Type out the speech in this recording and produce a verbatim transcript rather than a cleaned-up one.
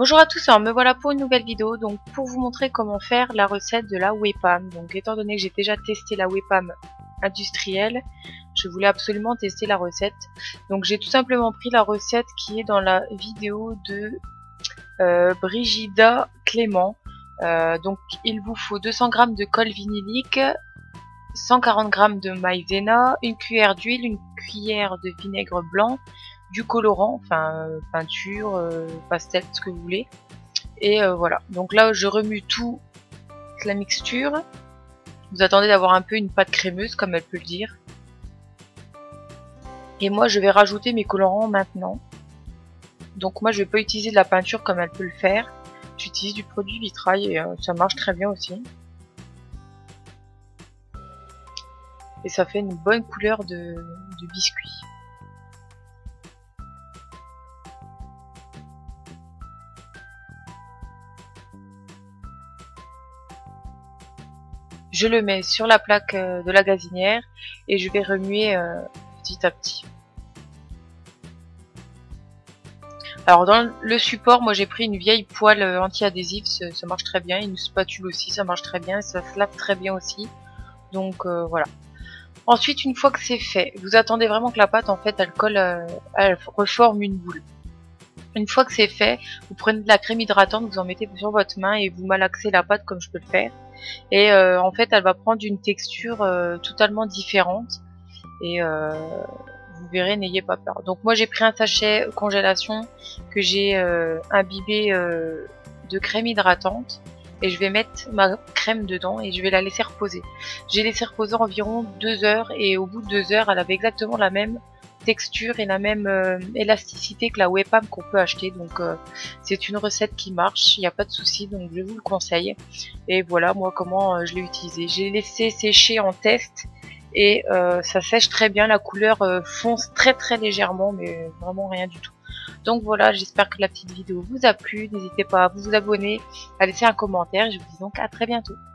Bonjour à tous, alors me voilà pour une nouvelle vidéo, donc pour vous montrer comment faire la recette de la Webam. Donc étant donné que j'ai déjà testé la Webam industrielle, je voulais absolument tester la recette. Donc j'ai tout simplement pris la recette qui est dans la vidéo de euh, Brigida Clément. Euh, donc il vous faut deux cents grammes de colle vinylique, cent quarante grammes de maïzena, une cuillère d'huile, une cuillère de vinaigre blanc, du colorant, enfin euh, peinture, euh, pastel, ce que vous voulez. Et euh, voilà, donc là je remue tout la mixture. Vous attendez d'avoir un peu une pâte crémeuse comme elle peut le dire. Et moi je vais rajouter mes colorants maintenant. Donc moi je vais pas utiliser de la peinture comme elle peut le faire. J'utilise du produit vitrail et euh, ça marche très bien aussi. Et ça fait une bonne couleur de, de biscuit. Je le mets sur la plaque de la gazinière et je vais remuer euh, petit à petit. Alors dans le support, moi j'ai pris une vieille poêle anti-adhésif, ça, ça marche très bien, une spatule aussi, ça marche très bien, ça se lave très bien aussi. Donc euh, voilà. Ensuite, une fois que c'est fait, vous attendez vraiment que la pâte en fait elle colle, euh, elle reforme une boule. Une fois que c'est fait, vous prenez de la crème hydratante, vous en mettez sur votre main et vous malaxez la pâte comme je peux le faire. Et euh, en fait, elle va prendre une texture euh, totalement différente. Et euh, vous verrez, n'ayez pas peur. Donc moi, j'ai pris un sachet congélation que j'ai euh, imbibé euh, de crème hydratante. Et je vais mettre ma crème dedans et je vais la laisser reposer. J'ai laissé reposer environ deux heures. Et au bout de deux heures, elle avait exactement la même texture et la même euh, élasticité que la Webam qu'on peut acheter. Donc euh, c'est une recette qui marche, il n'y a pas de souci, donc je vous le conseille. Et voilà moi comment euh, je l'ai utilisé. J'ai laissé sécher en test et euh, ça sèche très bien, la couleur euh, fonce très très légèrement, mais vraiment rien du tout. Donc voilà, j'espère que la petite vidéo vous a plu. N'hésitez pas à vous abonner, à laisser un commentaire. Je vous dis donc à très bientôt.